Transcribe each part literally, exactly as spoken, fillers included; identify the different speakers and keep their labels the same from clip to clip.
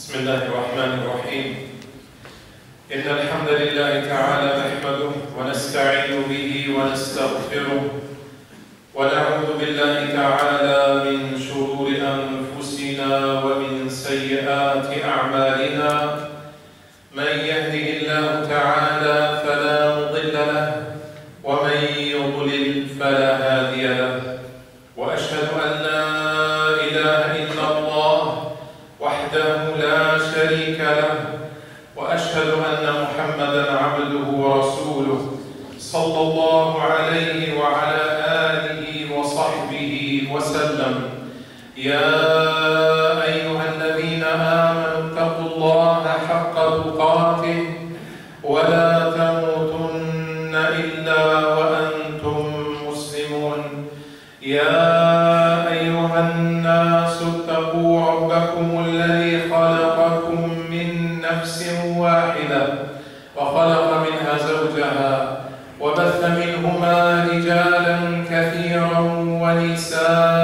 Speaker 1: بسم الله الرحمن الرحيم. إن الحمد لله تعالى نحمده ونستعين به ونستغفره ونعوذ بالله تعالى من شرور أنفسنا ومن سيئات أعمالنا. من يهده الله تعالى فلا مضل له ومن يضلل فلا هادي له، وأشهد أن لا إله إلا الله وحده لا شريك له، وأشهد أن محمدًا عبده ورسوله صلى الله عليه وعلى آله وصحبه وسلم. يا أيها الذين آمنوا اتقوا الله حق تقاته ولا تموتن إلا وأنتم مسلمون. يا أيها الناس اتقوا ربكم الذي خلقكم من نفس واحدة وخلق منها زوجها وبث منهما رجالا كثيرا ونساء،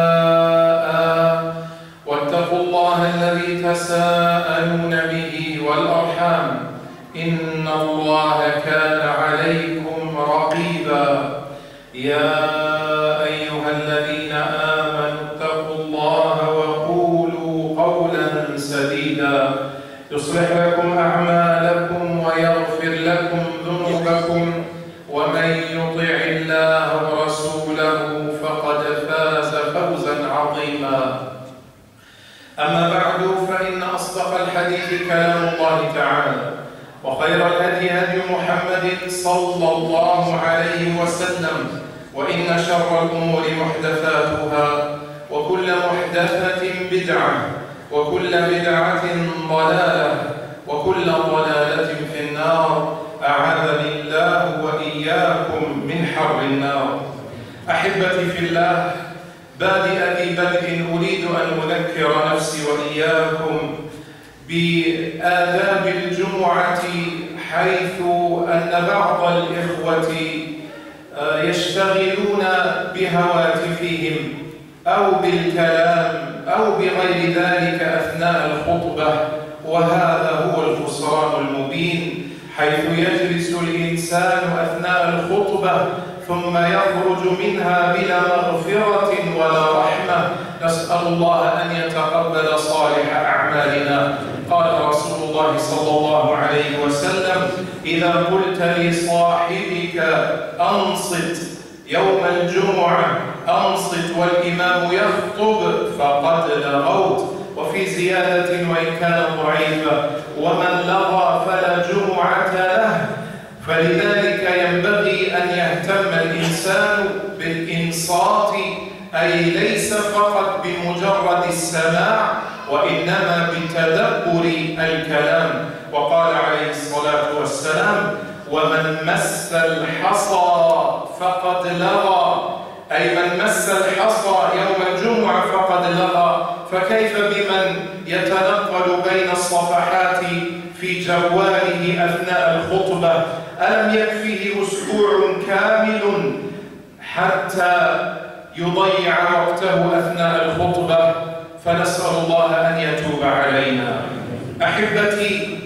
Speaker 1: واتقوا الله الذي تساءلون به والأرحام إن الله كان عليكم رقيبا. يا أيها الذين آمنوا اتقوا الله وقولوا قولا سديدا يصلح لكم أعمالكم ويغفر لكم ذنوبكم، ومن يطع الله ورسوله فقد فاز فوزا عظيما. أما بعد، فإن أصدق الحديث كلام الله تعالى، وخير الهدي هدي محمد صلى الله عليه وسلم، وإن شر الأمور محدثاتها، وكل محدثة بدعة، وكل بدعة ضلالة، وكل ضلالة في النار. أعاذني الله وإياكم من حر النار. أحبتي في الله، بادئ ذي بدء أريد أن أذكر نفسي وإياكم بآداب الجمعة، حيث أن بعض الإخوة يشتغلون بهواتفهم أو بالكلام أو بغير ذلك أثناء الخطبة، وهذا هو الخسران المبين، حيث يجلس الإنسان أثناء الخطبة ثم يخرج منها بلا مغفرة ولا رحمة. نسأل الله أن يتقبل صالح أعمالنا. قال رسول الله صلى الله عليه وسلم: إذا قلت لصاحبك أنصت يوم الجمعة أنصت والإمام يخطب فقد لغوت. وفي زيادة وإن كان ضعيفة: ومن لغى فلا جمعة له. فلذلك ينبغي أن يهتم الإنسان بالإنصات، أي ليس فقط بمجرد السماع، وإنما بتدبر الكلام. وقال عليه الصلاة والسلام: ومن مس الحصى فقد لغى، أي من مس الحصى يوم الجمعة فقد لغى. فكيف بمن يتنقل بين الصفحات في جواله أثناء الخطبة؟ ألم يكفيه أسبوع كامل حتى يضيع وقته أثناء الخطبة؟ فنسأل الله أن يتوب علينا. أحبتي،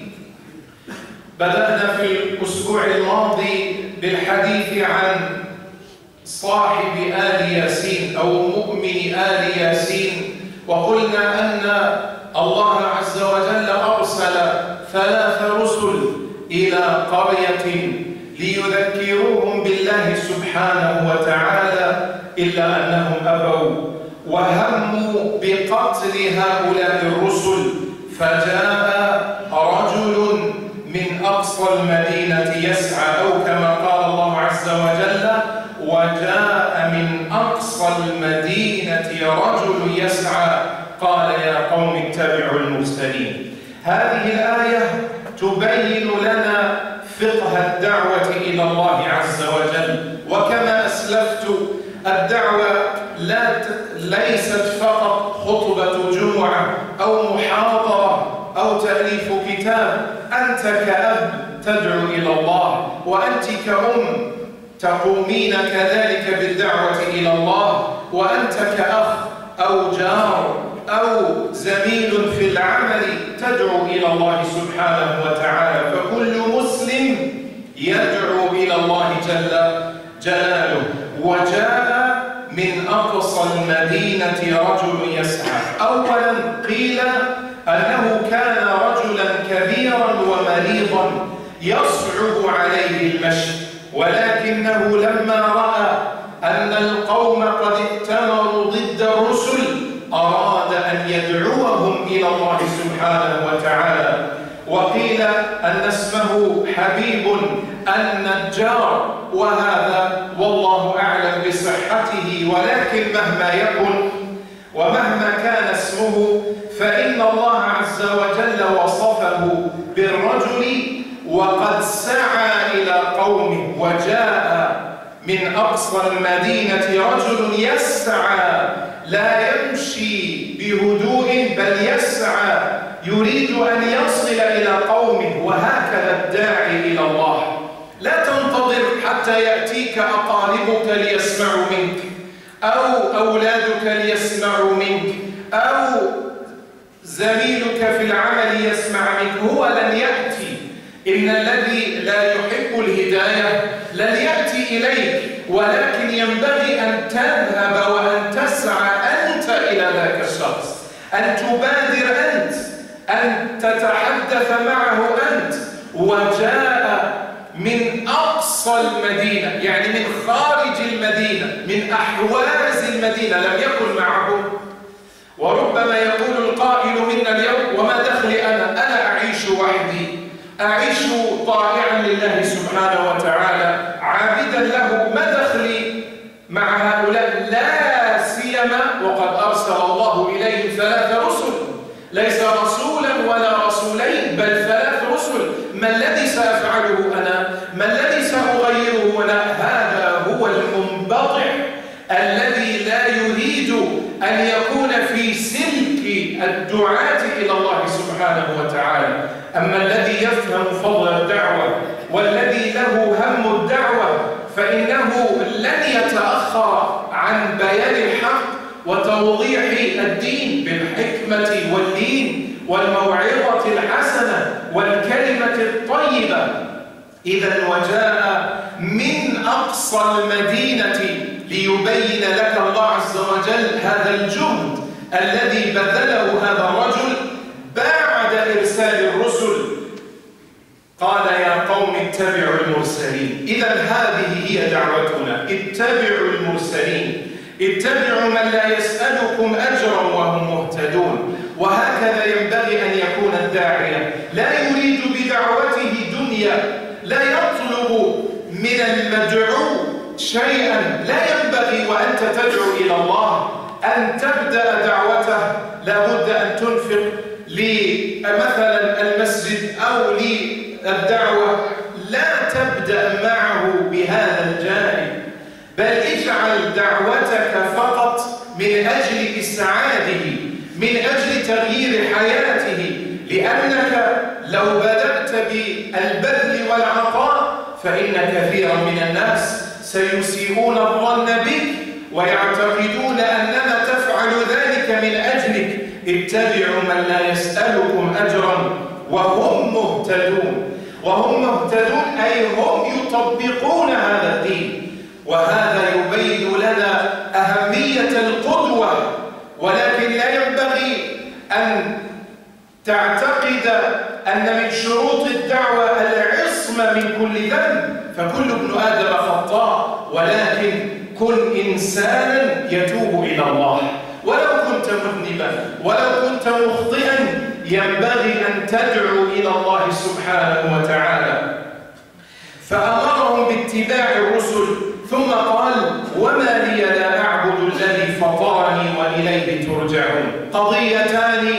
Speaker 1: بدأنا في الأسبوع الماضي بالحديث عن صاحب آل ياسين أو مؤمن آل ياسين، وقلنا أن الله عز وجل أرسل ثلاث رسل إلى قرية ليذكروهم بالله سبحانه وتعالى، إلا أنهم أبوا وهموا بقتل هؤلاء الرسل. فجاء رجل من أقصى المدينة يسعى، أو كما قال الله عز وجل: وجاء من أقصى المدينة رجل يسعى قال يا قوم اتبعوا المرسلين. هذه الآية تبين لنا فقه الدعوة إلى الله عز وجل. وكما أسلفت، الدعوة لا ليست فقط خطبة جمعة أو محاضرة أو تأليف كتاب. أنت كأب تدعو إلى الله، وأنت كأم تقومين كذلك بالدعوة إلى الله، وأنت كأخ أو جار أو زميل في العمل تدعو إلى الله سبحانه وتعالى، فكل مسلم يدعو إلى الله جل جلاله. وجاء من أقصى المدينة رجل يسعى. أولا قيل أنه كان رجلا كبيرا ومريضا يصعب عليه المشي، ولكنه لما رأى أن القوم قد ائتمروا ضد الرسل أراد أن يدعوهم إلى الله سبحانه وتعالى. وقيل أن اسمه حبيب النجار، وهذا والله أعلم بصحته، ولكن مهما يكن ومهما كان اسمه فإن الله عز وجل وصفه بالرجل وقد سعى إلى قومه. وجاء من أقصى المدينة رجل يسعى، لا يمشي بهدوء بل يسعى، يريد أن يصل إلى قومه. وهكذا الداعي إلى الله، لا تنتظر حتى يأتيك أقاربك ليسمعوا منك أو أولادك ليسمعوا منك أو زميلك في العمل يسمع منك، هو لن يأتي. إن الذي لا يحب الهداية لن يأتي إليك، ولكن ينبغي أن تذهب وأن تسعى أنت إلى ذاك الشخص، أن تبادر أنت، أن تتحدث معه أنت. وجاء من أقصى المدينة، يعني من خارج المدينة، من أحواز المدينة، لم يكن معه. وربما يقول القائل منا اليوم: وما دخلي أنا؟ أنا أعيش وحدي، أعيش طائعا لله سبحانه وتعالى، عابدا له، ما دخلي مع هؤلاء؟ لا سيما وقد أرسل الله إليهم ثلاث رسل، ليس رسولا ولا رسولين بل ثلاث رسل. ما الذي سأفعله أنا؟ ما الذي سأغيره أنا؟ هذا هو المنبطح الذي لا يريد أن يكون في سلك الدعاة إلى الله سبحانه وتعالى. أما الذي يفهم فضل الدعوة والذي له هم الدعوة فإنه لن يتأخر عن بيان الحق وتوضيح الدين بالحكمة واللين والموعظة الحسنة والكلمة الطيبة. إذا وجاء من أقصى المدينة ليبين لك الله عز وجل هذا الجهد الذي بذله هذا الرجل بعد إرسال الرسل. قال: يا قوم اتبعوا المرسلين. إذا هذه هي دعوتنا، اتبعوا المرسلين، اتبعوا من لا يسألكم أجرا وهم مهتدون. وهكذا ينبغي أن يكون الداعية، لا يريد بدعوته دنيا، لا يطلب من المدعو شيئا. لا ينبغي وأنت تدعو إلى الله أن تبدأ دعوته لابد أن تنفق لمثلا المسجد أو للدعوة، لا تبدأ معه بهذا الجانب، بل اجعل دعوتك فقط من أجل إسعاده، من أجل تغيير حياته. لأنك لو بدأت بالبذل والعطاء فإن كثيرا من الناس سيسيئون الظن بك ويعتقدون أننا تفعل ذلك من أجلك. اتبعوا من لا يسألكم أجرا وهم مهتدون. وهم مهتدون أي هم يطبقون هذا الدين. وهذا يبين لنا أهمية القدوة، ولكن لا ينبغي أن تعتقد أن من شروط الدعوة العصمة من كل ذنب، فكل ابن آدم خطاء، ولكن كن إنسانا يتوب إلى الله. ولو كنت مذنبا ولو كنت مخطئا ينبغي أن تدعو إلى الله سبحانه وتعالى. فأمرهم باتباع الرسل، ثم قال: وما لي لا أعبد الذي فطرني وإليه ترجعون. قضيتان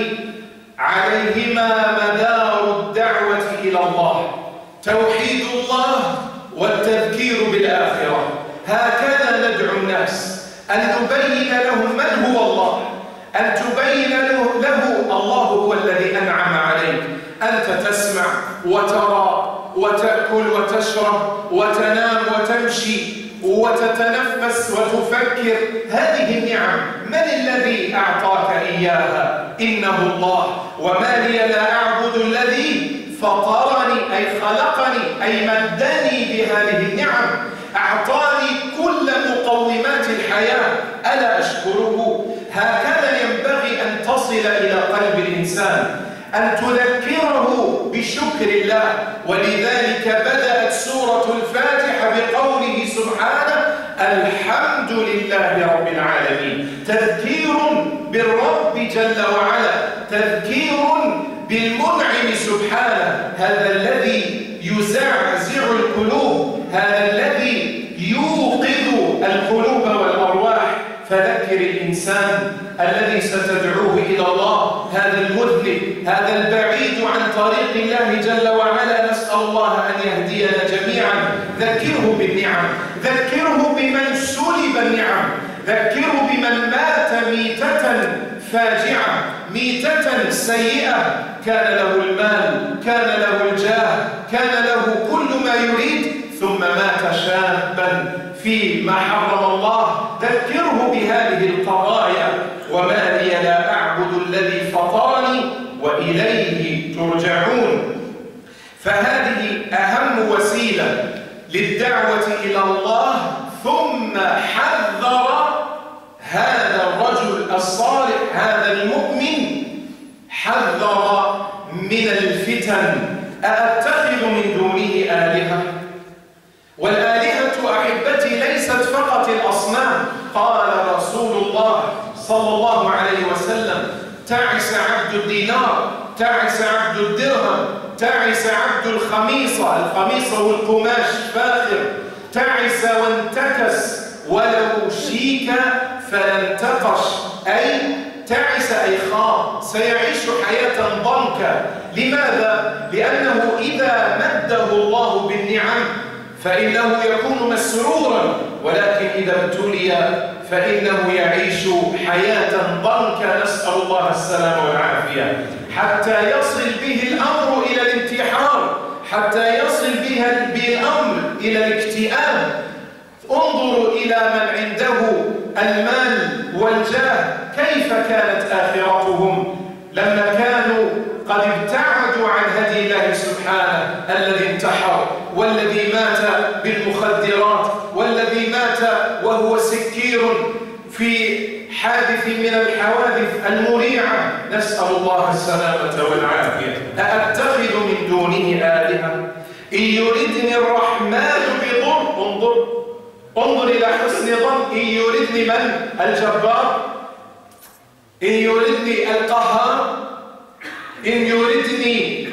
Speaker 1: عليهما مدار الدعوة إلى الله: توحيد الله والتذكير بالآخرة. هكذا ندعو الناس، أن نبين لهم من هو الله، أن تبين له, له الله هو الذي أنعم عليك. أنت تسمع وترى وتأكل وتشرب وتنام وتمشي وتتنفس وتفكر هذه النعم من الذي أعطاك إياها؟ إنه الله. وما لي لا أعبد الذي فطرني أي خلقني أي مدني بهذه النعم، أعطاني كل مقومات الحياة، ألا أشكره؟ هكذا ينبغي أن تصل إلى قلب الإنسان، أن تذكره بشكر الله. ولذلك بدأت سورة الفاتحة بقوله سبحانه الحمد لله رب العالمين، تذكير بالرب جل وعلا، تذكير بالمنعم سبحانه، هذا الذي يزعزع القلوب، هذا الذي يوقظ القلوب والأرواح. فذكر الإنسان الذي ستدعوه إلى الله، هذا المذنب، هذا البعيد عن طريق الله جل وعلا، نسأل الله أن يهدينا جميعا. ذكره بالنعم، ذكره بمن سلب النعم، ذكره بمن مات ميتة فاجعة، ميتة سيئة، كان له المال، كان له الجاه، كان له كل ما يريد، ثم مات شابا فيما حرم الله. ذكره بهذه القضايا. وما لي لا أعبد الذي فطرني وإليه ترجعون. فهذه أهم وسيلة للدعوة إلى الله. ثم حذر هذا الرجل الصالح، هذا المؤمن، حذر من الفتن. أأتخذ من دونه آلهة؟ والآلهة أحبتي ليست فقط الأصنام. قال رسول الله صلى الله عليه وسلم تعس عبد الدينار، تعس عبد الدرهم، تعس عبد الخميصة، الخميصة والقماش فاخر، تعس وانتكس ولو شيك فلانتقش، أي تعس أي خاب، سيعيش حياة ضنكا. لماذا؟ لأنه إذا مده الله بالنعم فإنه يكون مسرورا، ولكن إذا ابتلي فإنه يعيش حياة ضنكا، نسأل الله السلامة والعافية، حتى يصل به الأمر إلى الانتحار، حتى يصل به الأمر إلى الاكتئاب. انظروا إلى من عنده المال والجاه كيف كانت آخرتهم لما كانوا قد ابتعدوا عن هدي الله سبحانه، الذي انتحر، والذي مات بالمخدرات، والذي مات وهو سكير في حادث من الحوادث المريعة، نسأل الله السلامة والعافية. أأتخذ من دونه آلهة إن يردني الرحمن بضر، انظر انظر إلى حسن ظن، إن يردني من؟ الجبار، إن يردني القهار، إن يردني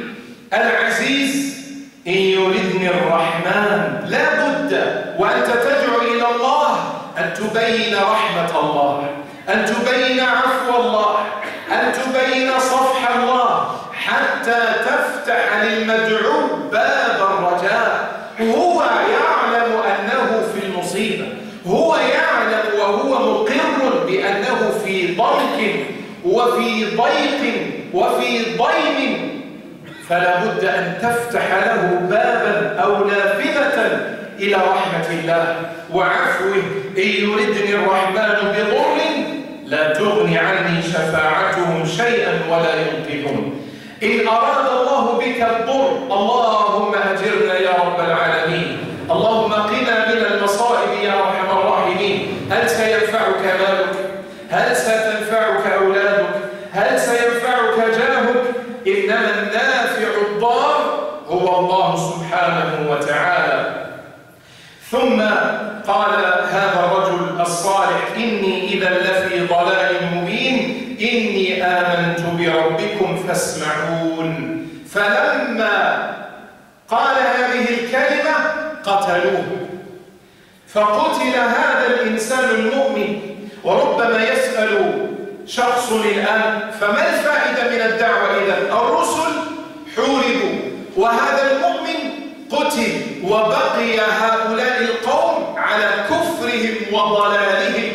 Speaker 1: العزيز، إن يردني الرحمن. لا بد وأنت تدعو إلى الله أن تبين رحمة الله، أن تبين عفو الله، أن تبين صفح الله، حتى تفتح للمدعو باب الرجاء. هو يعلم أنه في المصيبة، هو يعلم وهو مقر بأنه في ضنك وفي ضيق وفي ضيم، فلا بد أن تفتح له بابا أو نافذة إلى رحمة الله وعفوه. إن يردني الرحمن بضر لا تغني عني شفاعتهم شيئا ولا ينقذون. إن أراد الله بك الضر، اللهم أجرنا يا رب العالمين، اللهم قنا من المصائب يا أرحم الراحمين. هل سينفعك مالك؟ هل ستنفعك أولادك؟ هل سينفعك جاهك؟ إنما النافع الضار هو الله سبحانه وتعالى. ثم قال هذا الرجل الصالح إني إذا لفي ضلال مبين إني آمنت بربكم فاسمعون. فلما قال هذه الكلمة قتلوه، فقتل هذا الإنسان المؤمن. وربما يسأل شخص الآن فما الفائدة من الدعوة إذن؟ الرسل حوربوا وهذا المؤمن قتل، وبقي هؤلاء القوم على كفرهم وضلالهم.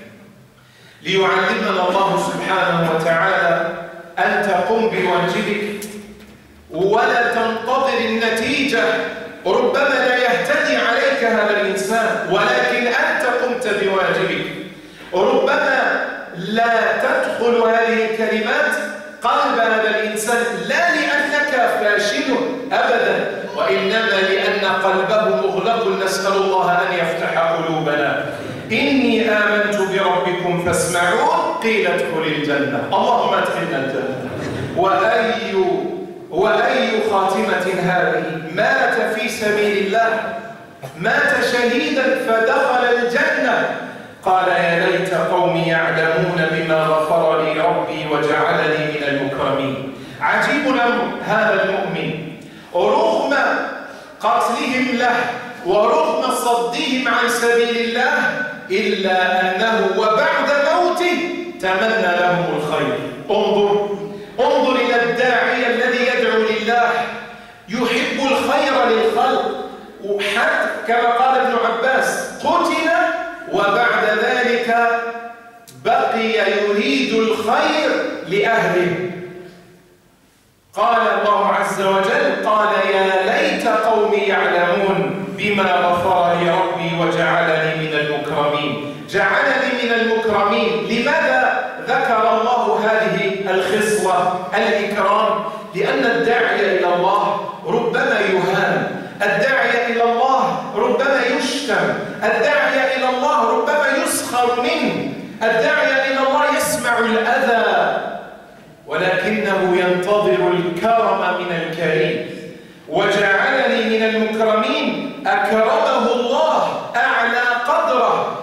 Speaker 1: ليعلمنا الله سبحانه وتعالى أن تقوم بواجبك ولا تنتظر النتيجة ربما لا يهتدي عليك هذا الإنسان، ولكن أنت قمت بواجبك. ربما لا تدخل هذه الكلمات قلب هذا الإنسان لا لأنك فاشل أبدا، وإنما لأن قلبه مغلق. نسأل الله أن يفتح قلوبنا. إني آمنت بربكم فاسمعون قيل ادخل الجنة. اللهم ادخلنا الجنة. وأي وأي خاتمة هذه؟ مات في سبيل الله، مات شهيدا فدخل الجنة. قال يا ليت قومي يعلمون بما غفر لي ربي وجعلني من المكرمين. عجيب الأمر، هذا المؤمن رغم قتلهم له ورغم صدهم عن سبيل الله إلا أنه وبعد موته تمنى لهم الخير. انظر انظر إلى الداعية الذي يدعو لله، يحب الخير للخلق، وحتى كما قال ابن عباس قتل وبعد ذلك بقي يريد الخير لأهله. قال الله عز وجل قال يا ليت قومي يعلمون بما غفر لي ربي وجعلني من المكرمين. جعلني من المكرمين. لماذا ذكر الله هذه الخصلة الإكرام؟ لأن الداعية إلى الله ربما يهان، الداعية إلى الله ربما يشتم، الداعية إلى الله ربما يسخر منه، الداعية إلى الله يسمع الأذى، ولكنه ينتظر الكرم من الكريم. وجعلني من المكرمين، أكرمه الله أعلى قدره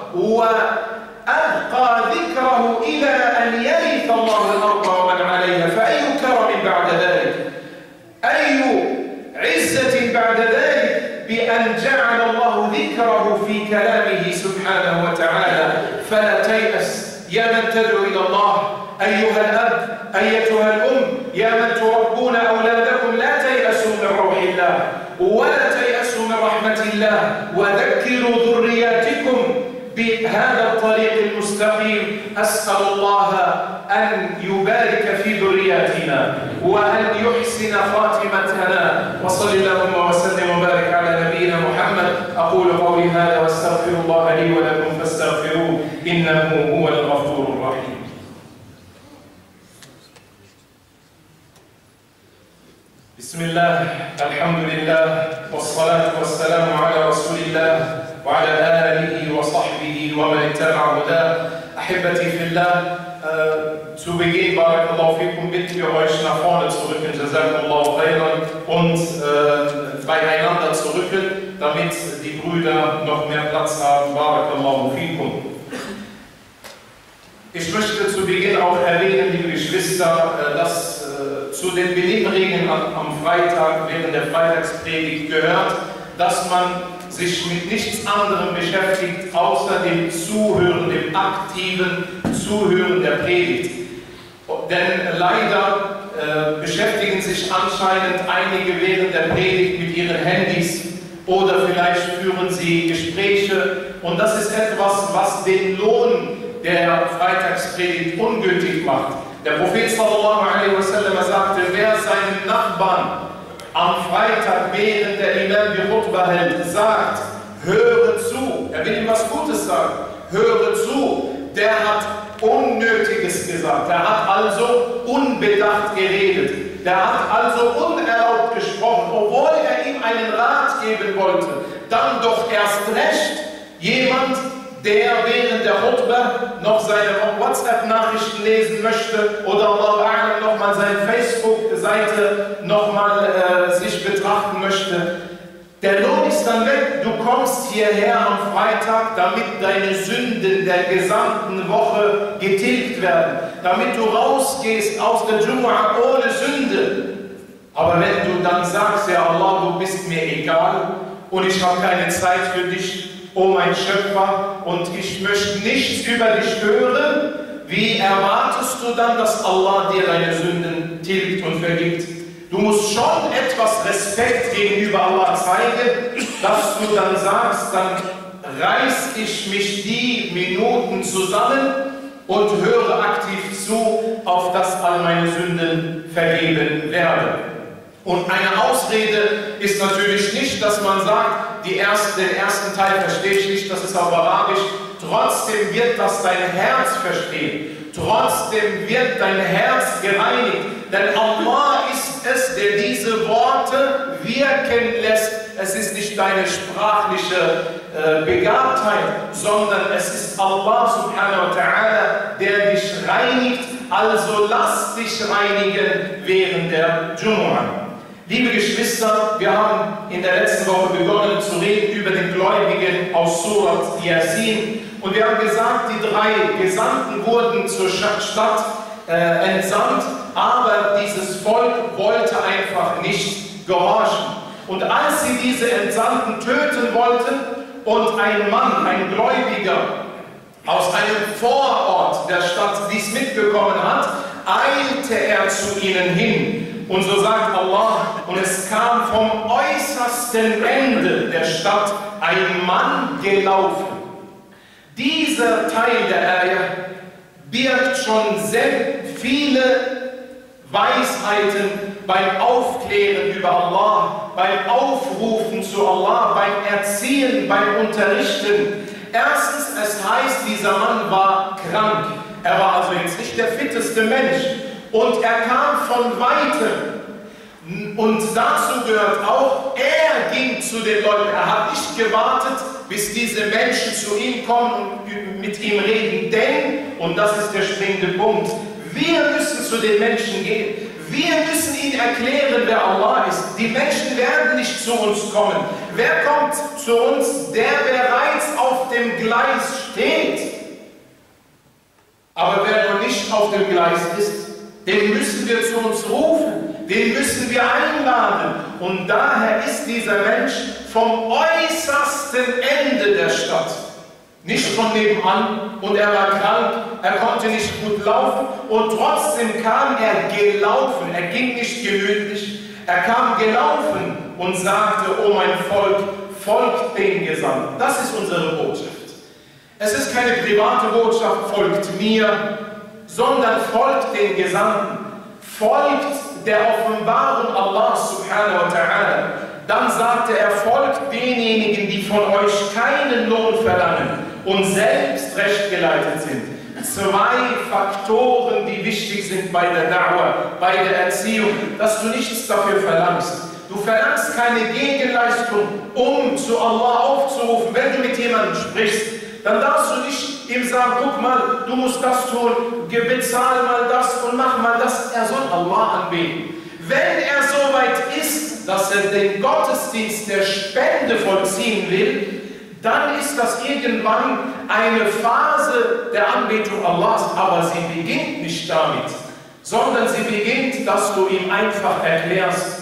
Speaker 1: وأبقى ذكره إلى أن يرث الله الأرض ومن عليها. فأي كرم بعد ذلك؟ أي عزة بعد ذلك بأن جعل الله ذكره في كلامه سبحانه وتعالى. فلا تيأس يا من تدعو إلى الله، أيها الأب، أيتها الأم، يا من تربون أولادكم، لا تيأسوا من روح الله ولا تيأسوا من رحمة الله، وذكروا ذرياتكم بهذا الطريق المستقيم. أسأل الله أن يبارك في ذرياتنا وأن يحسن خاتمتنا. وصل اللهم وسلم وبارك على نبينا محمد. أقول قولي هذا واستغفر الله لي ولكم فاستغفروه إنه هو الغفور الرحيم. بسم الله، الحمد لله، والصلاة والسلام على رسول الله وعلى آله وصحبه ومن اتبع هداه. أحبتي في الله, äh, zu Beginn, Barakallahu fikum, bitten wir euch nach vorne zu rücken, Jazakumullahu khairan, und äh, beieinander zu rücken, damit die Brüder noch mehr Platz haben. Barakallahu fikum. Ich möchte zu Beginn auch erwähnen, liebe Geschwister, dass äh, zu den Benimmregeln am, am Freitag, während der Freitagspredigt gehört, dass man sich mit nichts anderem beschäftigt, außer dem Zuhören, dem aktiven Zuhören der Predigt. Denn leider äh, beschäftigen sich anscheinend einige während der Predigt mit ihren Handys oder vielleicht führen sie Gespräche, und das ist etwas, was den Lohn der Freitagspredigt ungültig macht. Der Prophet sallallahu alaihi wasallam sagte, wer seinem Nachbarn am Freitag, während der Imam die Khutbah hält, sagt, höre zu, er will ihm was Gutes sagen, höre zu, der hat Unnötiges gesagt, der hat also unbedacht geredet, der hat also unerlaubt gesprochen, obwohl er ihm einen Rat geben wollte. Dann doch erst recht jemand, der während der Khutbah noch seine WhatsApp-Nachrichten lesen möchte oder Allah A'lam nochmal seine Facebook-Seite nochmal äh, sich betrachten möchte. Der Lohn ist dann weg. Du kommst hierher am Freitag, damit deine Sünden der gesamten Woche getilgt werden, damit du rausgehst aus der Jumu'ah ohne Sünde. Aber wenn du dann sagst, ja Allah, du bist mir egal und ich habe keine Zeit für dich, oh mein Schöpfer, und ich möchte nichts über dich hören, wie erwartest du dann, dass Allah dir deine Sünden tilgt und vergibt? Du musst schon etwas Respekt gegenüber Allah zeigen, dass du dann sagst, dann reiß ich mich die Minuten zusammen und höre aktiv zu, auf dass all meine Sünden vergeben werden. Und eine Ausrede ist natürlich nicht, dass man sagt, die erste, den ersten Teil verstehe ich nicht, das ist auf Arabisch. Trotzdem wird das dein Herz verstehen. Trotzdem wird dein Herz gereinigt. Denn Allah ist es, der diese Worte wirken lässt. Es ist nicht deine sprachliche äh, Begabtheit, sondern es ist Allah subhanahu wa ta'ala, der dich reinigt. Also lass dich reinigen während der Jumu'ah. Liebe Geschwister, wir haben in der letzten Woche begonnen zu reden über den Gläubigen aus Surat Yasin. Und wir haben gesagt, die drei Gesandten wurden zur Stadt äh, entsandt, aber dieses Volk wollte einfach nicht gehorchen. Und als sie diese Entsandten töten wollten und ein Mann, ein Gläubiger aus einem Vorort der Stadt dies mitbekommen hat, eilte er zu ihnen hin. Und so sagt Allah, und es kam vom äußersten Ende der Stadt ein Mann gelaufen. Dieser Teil der Ayah birgt schon sehr viele Weisheiten beim Aufklären über Allah, beim Aufrufen zu Allah, beim Erziehen, beim Unterrichten. Erstens, es heißt, dieser Mann war krank. Er war also jetzt nicht der fitteste Mensch. Und er kam von Weitem. Und dazu gehört auch, er ging zu den Leuten. Er hat nicht gewartet, bis diese Menschen zu ihm kommen und mit ihm reden. Denn, und das ist der springende Punkt, wir müssen zu den Menschen gehen. Wir müssen ihnen erklären, wer Allah ist. Die Menschen werden nicht zu uns kommen. Wer kommt zu uns? Der bereits auf dem Gleis steht. Aber wer noch nicht auf dem Gleis ist, den müssen wir zu uns rufen, den müssen wir einladen. Und daher ist dieser Mensch vom äußersten Ende der Stadt, nicht von nebenan, und er war krank, er konnte nicht gut laufen und trotzdem kam er gelaufen, er ging nicht gemütlich, er kam gelaufen und sagte, oh mein Volk, folgt den Gesandten. Das ist unsere Botschaft. Es ist keine private Botschaft, folgt mir, sondern folgt den Gesandten, folgt der Offenbarung Allah subhanahu wa ta'ala. Dann sagte er, folgt denjenigen, die von euch keinen Lohn verlangen und selbst rechtgeleitet sind. Zwei Faktoren, die wichtig sind bei der Da'wah, bei der Erziehung, dass du nichts dafür verlangst. Du verlangst keine Gegenleistung, um zu Allah aufzurufen. Wenn du mit jemandem sprichst, dann darfst du nicht ihm sagen, guck mal, du musst das tun, bezahl mal das und mach mal das. Er soll Allah anbeten. Wenn er so weit ist, dass er den Gottesdienst der Spende vollziehen will, dann ist das irgendwann eine Phase der Anbetung Allahs. Aber sie beginnt nicht damit, sondern sie beginnt, dass du ihm einfach erklärst,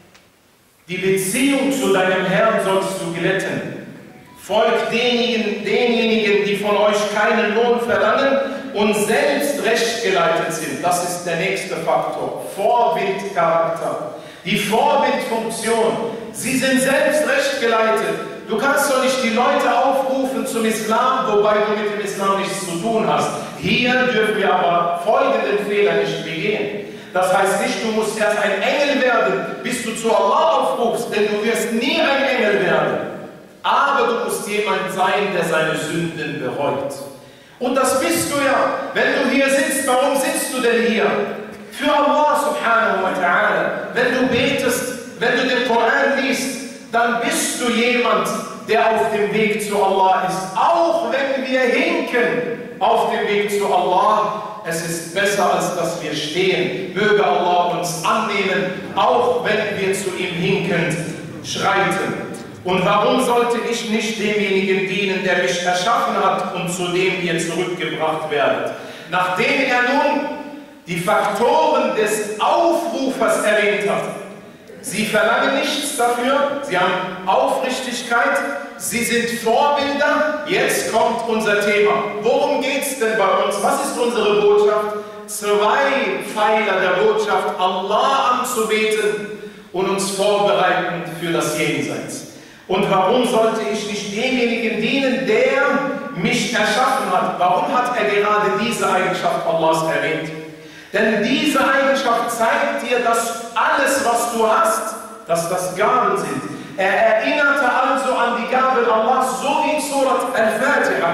Speaker 1: die Beziehung zu deinem Herrn sollst du glätten. Folgt denjenigen, denjenigen, die von euch keinen Lohn verlangen und selbst rechtgeleitet sind. Das ist der nächste Faktor. Vorbildcharakter. Die Vorbildfunktion. Sie sind selbst rechtgeleitet. Du kannst doch nicht die Leute aufrufen zum Islam, wobei du mit dem Islam nichts zu tun hast. Hier dürfen wir aber folgenden Fehler nicht begehen. Das heißt nicht, du musst erst ein Engel werden, bis du zu Allah aufrufst, denn du wirst nie ein Engel werden. Aber du musst jemand sein, der seine Sünden bereut. Und das bist du ja. Wenn du hier sitzt, warum sitzt du denn hier? Für Allah subhanahu wa ta'ala. Wenn du betest, wenn du den Koran liest, dann bist du jemand, der auf dem Weg zu Allah ist. Auch wenn wir hinken auf dem Weg zu Allah, es ist besser, als dass wir stehen. Möge Allah uns annehmen, auch wenn wir zu ihm hinkend schreiten. Und warum sollte ich nicht demjenigen dienen, der mich erschaffen hat und zu dem ihr zurückgebracht werdet? Nachdem er nun die Faktoren des Aufrufers erwähnt hat, sie verlangen nichts dafür, sie haben Aufrichtigkeit, sie sind Vorbilder. Jetzt kommt unser Thema. Worum geht es denn bei uns? Was ist unsere Botschaft? Zwei Pfeiler der Botschaft, Allah anzubeten und uns vorbereiten für das Jenseits. Und warum sollte ich nicht demjenigen dienen, der mich erschaffen hat? Warum hat er gerade diese Eigenschaft Allahs erwähnt? Denn diese Eigenschaft zeigt dir, dass alles, was du hast, dass das Gaben sind. Er erinnerte also an die Gaben Allahs, so wie in Surat Al-Fatiha.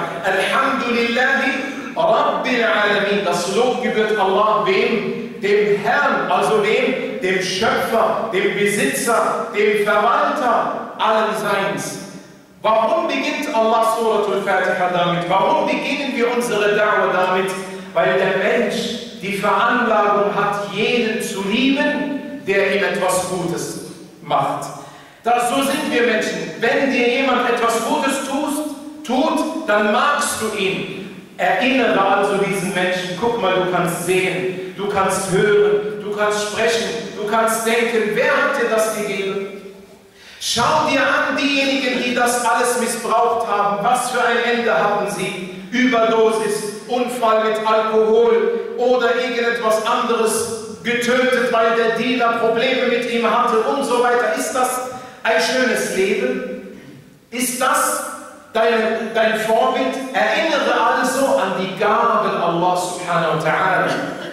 Speaker 1: Alhamdulillahi Rabbil Alamin. Das Lob gebührt Allah wem? Dem Herrn, also wem? Dem Schöpfer, dem Besitzer, dem Verwalter allen Seins. Warum beginnt Allah Surat Al-Fatiha damit? Warum beginnen wir unsere Da'wah damit? Weil der Mensch die Veranlagung hat, jeden zu lieben, der ihm etwas Gutes macht. Das, so sind wir Menschen. Wenn dir jemand etwas Gutes tust, tut, dann magst du ihn. Erinnere also diesen Menschen. Guck mal, du kannst sehen, du kannst hören, du kannst sprechen, du kannst denken. Wer hat dir das gegeben? Schau dir an diejenigen, die das alles missbraucht haben. Was für ein Ende hatten sie? Überdosis, Unfall mit Alkohol oder irgendetwas anderes, getötet, weil der Dealer Probleme mit ihm hatte und so weiter. Ist das ein schönes Leben? Ist das dein, dein Vorbild? Erinnere also an die Gaben Allah subhanahu wa ta'ala.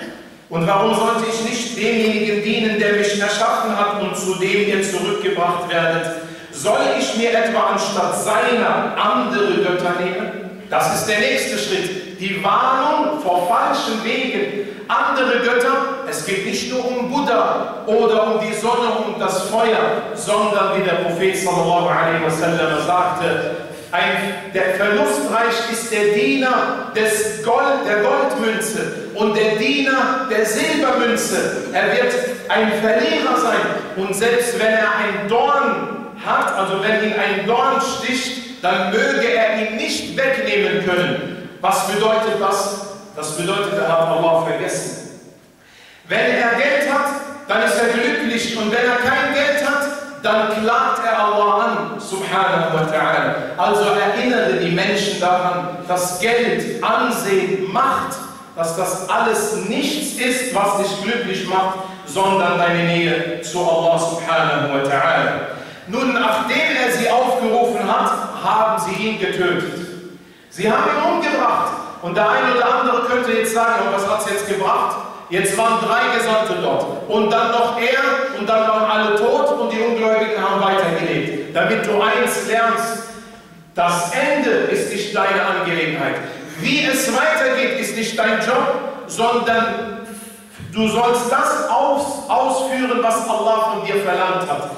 Speaker 1: Und warum sollte ich nicht demjenigen dienen, der mich erschaffen hat und zu dem ihr zurückgebracht werdet? Soll ich mir etwa anstatt seiner andere Götter nehmen? Das ist der nächste Schritt. Die Warnung vor falschen Wegen. Andere Götter, es geht nicht nur um Buddha oder um die Sonne und das Feuer, sondern wie der Prophet sallallahu alaihi wasallam sagte, ein, der verlustreich ist der Diener des Gold, der Goldmünze und der Diener der Silbermünze. Er wird ein Verlierer sein und selbst wenn er ein Dorn hat, also wenn ihn ein Dorn sticht, dann möge er ihn nicht wegnehmen können. Was bedeutet das? Das bedeutet, er hat Allah vergessen. Wenn er Geld hat, dann ist er glücklich und wenn er kein Geld hat, dann klagt er Allah an, subhanahu wa ta'ala. Also erinnere die Menschen daran, dass Geld, Ansehen, Macht, dass das alles nichts ist, was dich glücklich macht, sondern deine Nähe zu Allah subhanahu wa ta'ala. Nun, nachdem er sie aufgerufen hat, haben sie ihn getötet. Sie haben ihn umgebracht. Und der eine oder andere könnte jetzt sagen, oh, was hat es jetzt gebracht? Jetzt waren drei Gesandte dort. Und dann noch er und dann waren alle tot und die Ungläubigen haben weitergelebt. Damit du eins lernst, das Ende ist nicht deine Angelegenheit. Wie es weitergeht, ist nicht dein Job, sondern du sollst das aus, ausführen, was Allah von dir verlangt hat.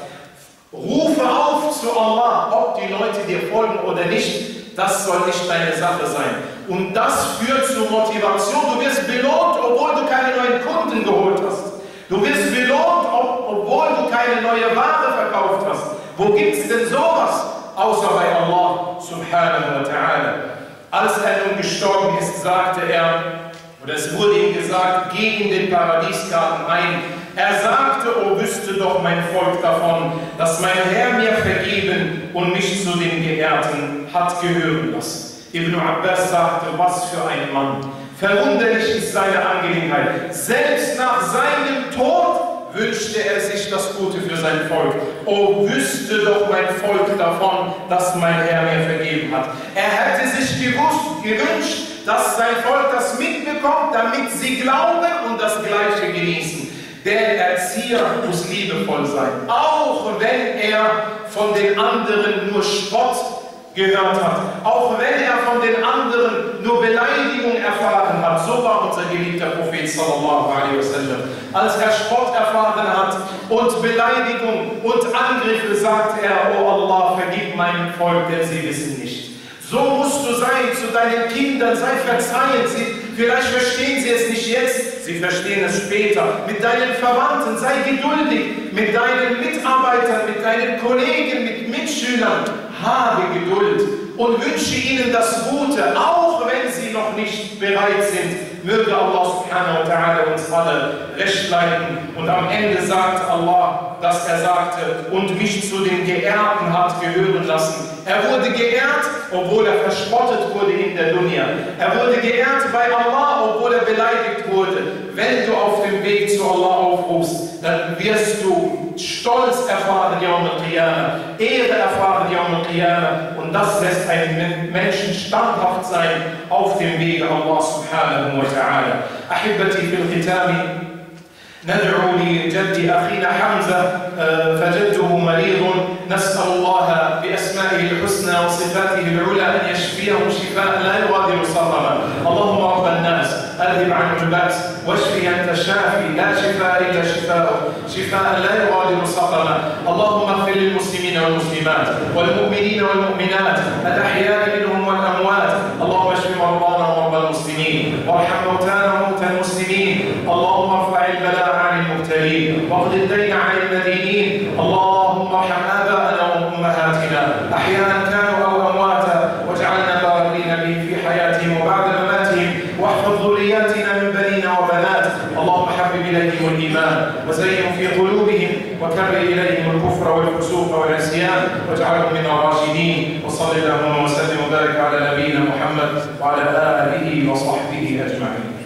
Speaker 1: Rufe auf zu Allah, ob die Leute dir folgen oder nicht, das soll nicht deine Sache sein. Und das führt zur Motivation. Du wirst belohnt, obwohl du keine neuen Kunden geholt hast. Du wirst belohnt, ob, obwohl du keine neue Ware verkauft hast. Wo gibt es denn sowas? Außer bei Allah subhanahu wa ta'ala. Als er nun gestorben ist, sagte er, oder es wurde ihm gesagt, geh in den Paradiesgarten ein. Er sagte, oh, wüsste doch mein Volk davon, dass mein Herr mir vergeben und mich zu den Geehrten hat gehören lassen. Ibn Abbas sagte, was für ein Mann. Verwunderlich ist seine Angelegenheit. Selbst nach seinem Tod wünschte er sich das Gute für sein Volk. Oh, wüsste doch mein Volk davon, dass mein Herr mir vergeben hat. Er hätte sich gewusst, gewünscht, dass sein Volk das mitbekommt, damit sie glauben und das Gleiche genießen. Der Erzieher muss liebevoll sein, auch wenn er von den anderen nur Spott gehört hat, auch wenn er von den anderen nur Beleidigung erfahren hat. So war unser geliebter Prophet sallallahu alaihi wasallam. Als er Spott erfahren hat und Beleidigung und Angriffe, sagt er, oh Allah, vergib meinem Volk, denn sie wissen nicht. So musst du sein zu deinen Kindern, sei verzeihend. Sie, vielleicht verstehen sie es nicht jetzt, sie verstehen es später. Mit deinen Verwandten, sei geduldig. Mit deinen Mitarbeitern, mit deinen Kollegen, mit Mitschülern, habe Geduld und wünsche ihnen das Gute, auch wenn sie noch nicht bereit sind. Möge Allah subhanahu wa ta'ala uns alle recht leiten. Und am Ende sagt Allah, dass er sagte, und mich zu den Geehrten hat gehören lassen. Er wurde geehrt, obwohl er verspottet wurde in der Dunya. Er wurde geehrt bei Allah, obwohl er beleidigt wurde. Wenn du auf dem Weg zu Allah aufrufst, dann wirst du Stolz erfahren, Yawm al-Qiyamah, Ehre erfahren, Yawm al-Qiyamah, und Und das lässt einen Menschen standhaft sein auf dem Wege Allah subhanahu wa ta'ala. أحبتي في الختام ندعو لجد أخينا حمزة فجده مريض، نسأل الله بأسمائه الحسنى وصفاته العلى أن يشفيه شفاء لا يغادر سقما. اللهم رب الناس أذهب عنه البأس واشفي أنت الشافي، لا شفاء إلا شفاءك، شفاء لا يغادر سقما. اللهم اغفر للمسلمين والمسلمات والمؤمنين والمؤمنات الأحياء منهم والأموات. اللهم اشف مرضانا ومرضى المسلمين وارحم موتانا وموتى المسلمين. اللهم ارفع البلاء عن المبتلين واقض الدين عن المدينين. اللهم ارحم آباءنا وأمهاتنا أحياء كانوا أو أمواتا، واجعلنا بارين بهم في حياتهم وبعد مماتهم، واحفظ ذرياتنا من بنين وبنات. اللهم حبب إليهم الإيمان وزينه في قلوبهم، وكره إليهم الكفر والفسوق والعصيان، واجعلهم من الراشدين. وصل اللهم وسلم وبارك على نبينا محمد وعلى آله وصحبه أجمعين.